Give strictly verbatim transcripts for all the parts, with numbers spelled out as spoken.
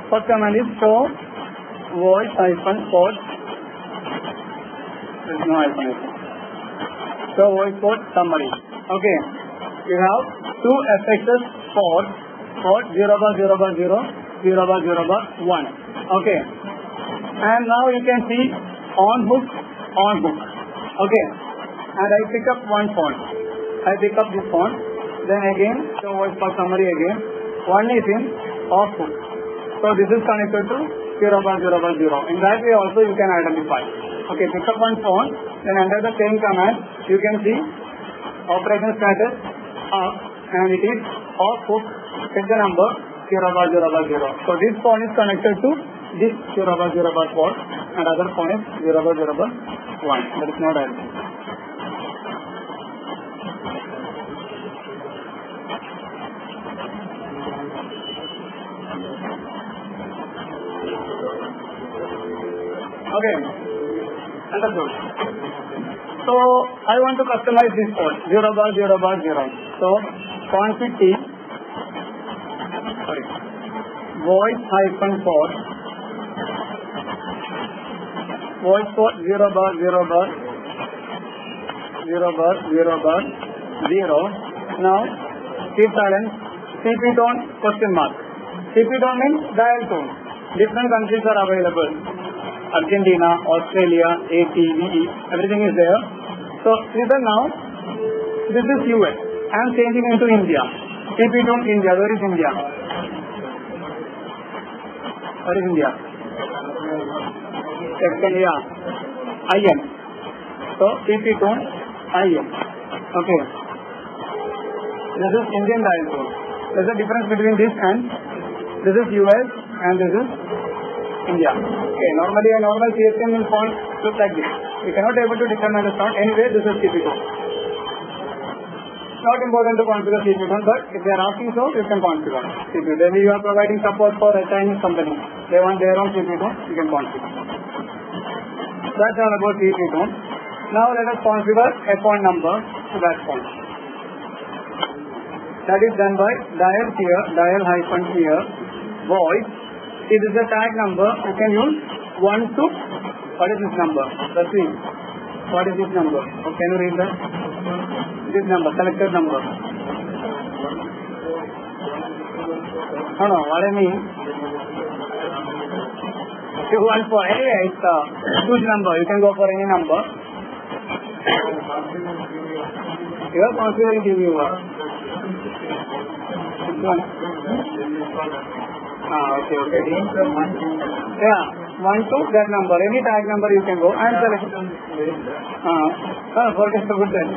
First command is show voice hyphen port. There is no hyphen. So voice port summary. Okay. You have two effects for port zero bar zero bar zero, zero bar zero bar one. Okay. And now you can see on hook, on hook. Okay. And I pick up one font. I pick up this font. Then again, show voice port summary again. One is in off hook. So this is connected to zero bar zero bar zero. In that way also you can identify. Okay, pick up one font. Then under the same command, you can see operation status up, and it is off hook. Set the number zero bar zero bar zero. So this phone is connected to this zero bar zero bar port, and other phone is zero bar zero bar one. That is not added. Okay, understood. So I want to customize this port zero bar zero bar zero. So config T, sorry, voice hyphen port, voice port zero bar zero bar zero bar zero bar zero. Now keep silent. C P tone question mark. C P tone means dial tone. Different countries are available. Argentina, Australia, A T, V E, everything is there. So listen now, this is U S. I am changing into India. C P tone India. Where is India? Where is India? Section, yeah. I N. So C P tone I N. Okay. This is Indian dial tone. There is a difference between this and this is U S and this is India. Okay, normally a normal C S M will font look like this. We cannot able to determine the sound. Anyway, this is C P tone. Not important to configure C P tone, but if they are asking so, you can configure C P tone. Then you are providing support for a Chinese company. They want their own C P tone, you can configure. That's all about C P tone. Now let us configure a phone number to that phone. That is done by dial here, dial hyphen here, voice. If this is a tag number, you can use one to, what is this number? Let's see. What is this number? Oh, can you read that? This number, selected number. No, no, what I mean, if you want for, anyway, it's a huge number. You can go for any number. You are considering the viewer. Which one? Ah, okay, okay. Yeah, one to that number. Any tag number you can go and select. Ah, ah, what is the good then?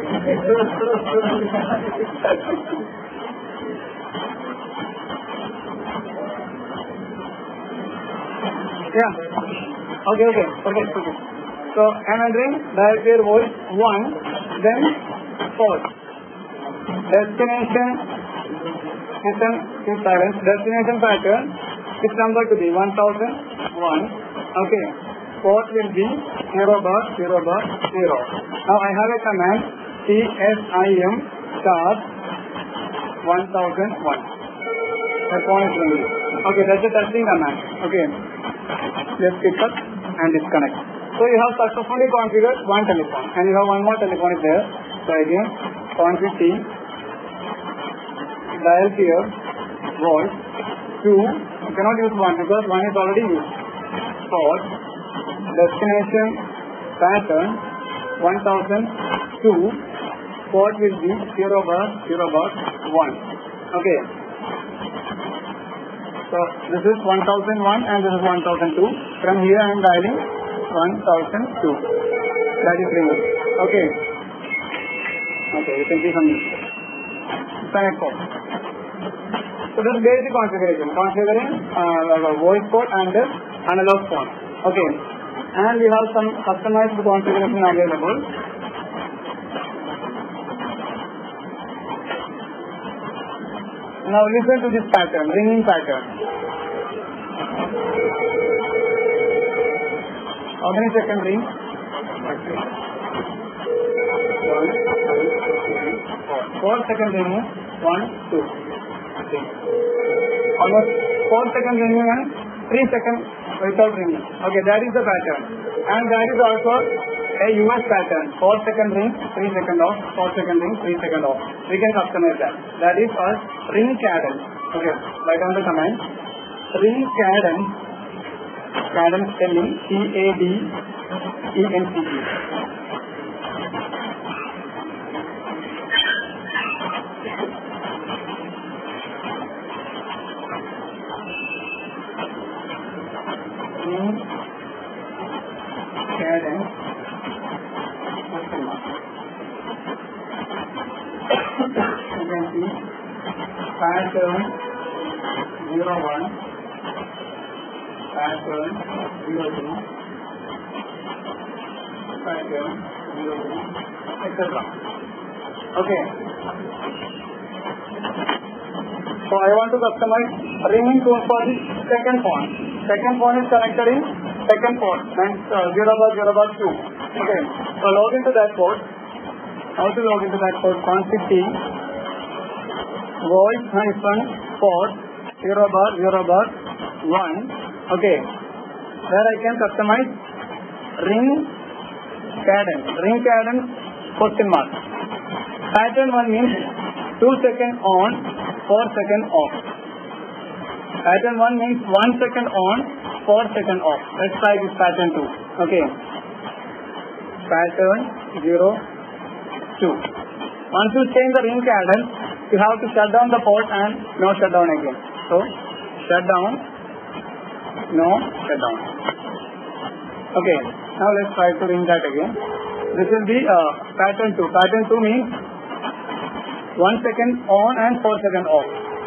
Yeah. Okay, okay. Okay, okay. So I'm entering dial clear voice one, then four. Destination. Listen, keep silence. Destination pattern, this number to be one thousand one. Okay. Port will be zero bar, zero bar, zero. Now I have a command C S I M star one thousand one. The phone is running. Okay, that's a testing command. Okay. Let's pick up and disconnect. So you have successfully configured one telephone and you have one more telephone is there. So again, config T. Dial here, voice, two, you cannot use one because one is already used. Port, destination, pattern, one thousand two, port will be zero bar, zero bar, one. Okay. So this is one thousand one and this is one thousand two. From here I am dialing one thousand two. That is ringing. Okay. Okay, you can see from this. Connect port. So this is basic configuration, configuring uh, voice port and uh, analog phone. Okay, and we have some customized configuration available. Now listen to this pattern, ringing pattern. How many seconds ring? One, two, three, four. Four seconds ringing. One, two. Okay. Almost four seconds ringing and three seconds without ringing. Okay, that is the pattern. And that is also a U S pattern. four second ring, three second off, four second ring, three second off. We can customize that. That is our ring cadence. Okay, write down the command. Ring cadence, cadence spelling C A D E N C E. Ring cadence. You can see pattern zero one, pattern zero two, pattern zero two, et cetera. Okay. So I want to customize ringing tone for the second phone. Second phone is connected in second port and uh, zero bar zero bar two. Okay. So log into that port. How to log into that port? Config T voice hyphen port zero bar zero bar one. Okay. Where I can customize ring cadence. Ring cadence question mark. Pattern one means two second on, four second off. Pattern one means one second on, four second off. Let's try this pattern two. Okay. Pattern zero two. Once you change the ring cadence, you have to shut down the port and no shut down again. So shut down, no shut down. Okay. Now let's try to ring that again. This will be uh, pattern two. Pattern two means one second on and four second off.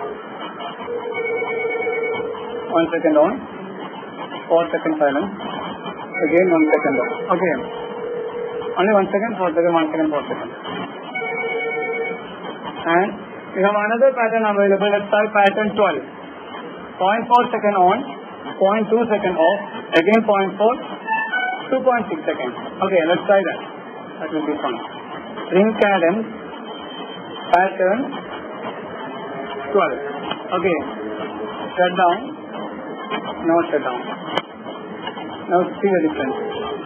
One second on, four second silence. Again one second off. Okay. Only one second, four second, one second, four second. And we have another pattern available. Let's try pattern twelve. zero point four second on, zero point two second off, again zero point four, two point six seconds. Okay, let's try that. That will be fun. Ring cadence, pattern twelve. Okay, shut down, no shut down. Now see the difference.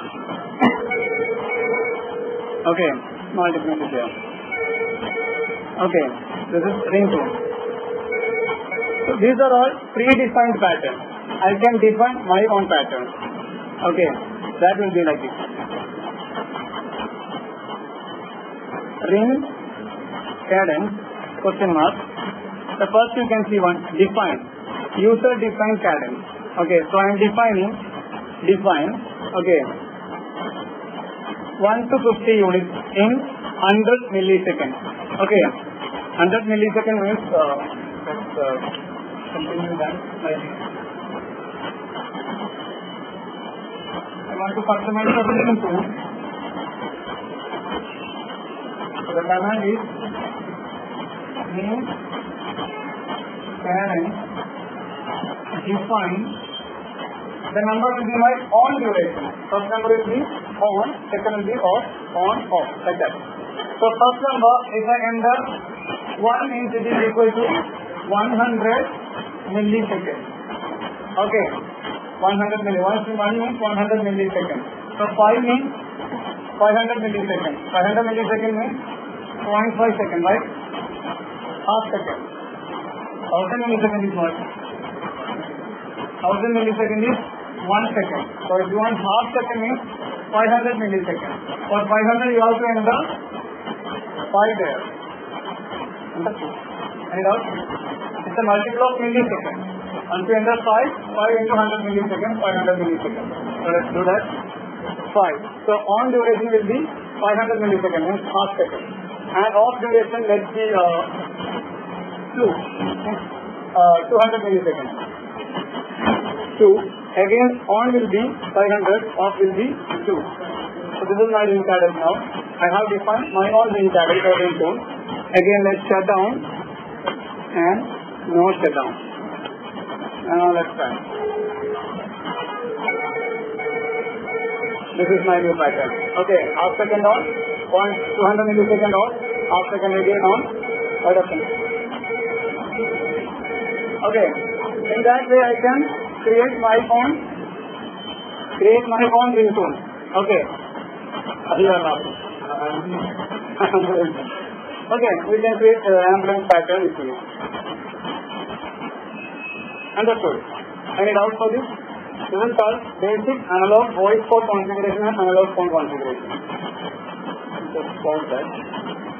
Okay, small difference is there. Okay, this is ring tone. So these are all predefined patterns. I can define my own pattern. Okay, that will be like this. Ring cadence question mark. The first you can see one define user defined cadence. Okay, so I am defining define. Okay, one to fifty units in one hundred milliseconds. Okay, one hundred milliseconds means uh, that's uh, something that like I want to customize the ring tone. So the command is ring cadence define. The number will be my on duration. First number will be on, second will be off, on, off, like that. So first number, if I enter one means it is equal to one hundred milliseconds. Okay, one hundred milliseconds. one means one hundred milliseconds. So five means five hundred milliseconds. five hundred milliseconds means zero point five seconds, right? Half second. one thousand milliseconds is what? one thousand milliseconds is one second. So if you want half second means five hundred milliseconds. For five hundred you have to enter five there. Understood? And out? It's a multiple of milliseconds. Once you enter five, five into one hundred milliseconds, five hundred milliseconds. So let's do that. five. So on duration will be five hundred milliseconds, means half second. And off duration, let's see uh, two. Uh, two hundred milliseconds. two. Again, on will be five hundred, off will be two. So this is my ring cadence now. I have defined my own ring cadence or ring tone. Again, let's shut down and no shut down. Now let's try. This is my new pattern. Okay, half second on, point two hundred millisecond off, half second again on, right up. Okay, in that way I can create my own, create my own ringtone. Okay. You are laughing. Okay, we can create uh, ambulance pattern easily. Understood. Any doubt for this? This is called basic analog voice code configuration and analog phone configuration. Just pause that.